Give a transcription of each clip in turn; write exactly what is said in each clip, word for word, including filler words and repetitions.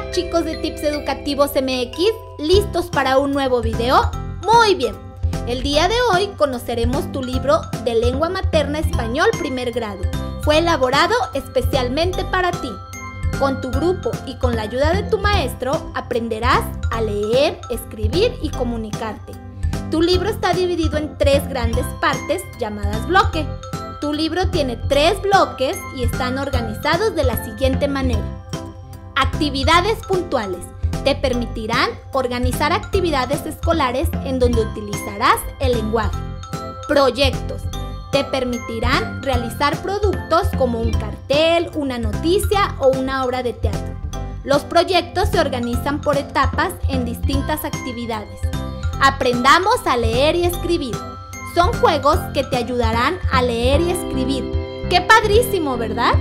Hola chicos de Tips Educativos M X, ¿listos para un nuevo video? Muy bien, el día de hoy conoceremos tu libro de lengua materna español primer grado. Fue elaborado especialmente para ti. Con tu grupo y con la ayuda de tu maestro aprenderás a leer, escribir y comunicarte. Tu libro está dividido en tres grandes partes llamadas bloque. Tu libro tiene tres bloques y están organizados de la siguiente manera. Actividades puntuales. Te permitirán organizar actividades escolares en donde utilizarás el lenguaje. Proyectos. Te permitirán realizar productos como un cartel, una noticia o una obra de teatro. Los proyectos se organizan por etapas en distintas actividades. Aprendamos a leer y escribir. Son juegos que te ayudarán a leer y escribir. ¡Qué padrísimo!, ¿verdad?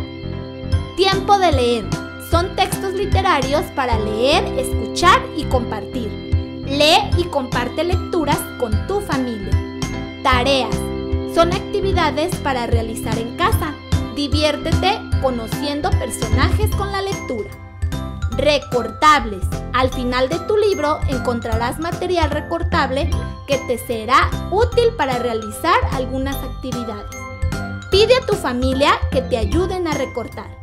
Tiempo de leer. Son textos literarios para leer, escuchar y compartir. Lee y comparte lecturas con tu familia. Tareas. Son actividades para realizar en casa. Diviértete conociendo personajes con la lectura. Recortables. Al final de tu libro encontrarás material recortable que te será útil para realizar algunas actividades. Pide a tu familia que te ayuden a recortar.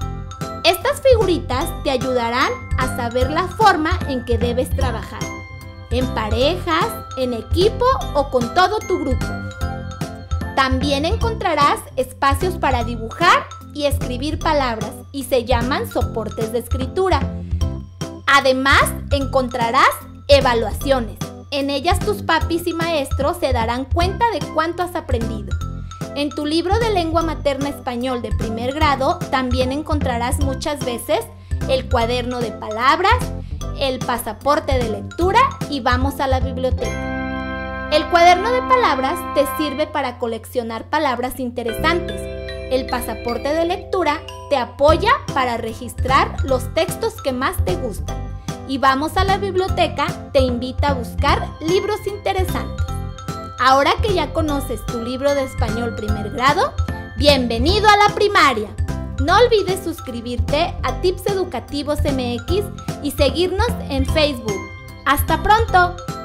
Estas figuritas te ayudarán a saber la forma en que debes trabajar, en parejas, en equipo o con todo tu grupo. También encontrarás espacios para dibujar y escribir palabras y se llaman soportes de escritura. Además, encontrarás evaluaciones. En ellas tus papis y maestros se darán cuenta de cuánto has aprendido. En tu libro de lengua materna español de primer grado también encontrarás muchas veces el cuaderno de palabras, el pasaporte de lectura y vamos a la biblioteca. El cuaderno de palabras te sirve para coleccionar palabras interesantes. El pasaporte de lectura te apoya para registrar los textos que más te gustan. Y vamos a la biblioteca te invita a buscar libros interesantes. Ahora que ya conoces tu libro de español primer grado, ¡bienvenido a la primaria! No olvides suscribirte a Tips Educativos M X y seguirnos en Facebook. ¡Hasta pronto!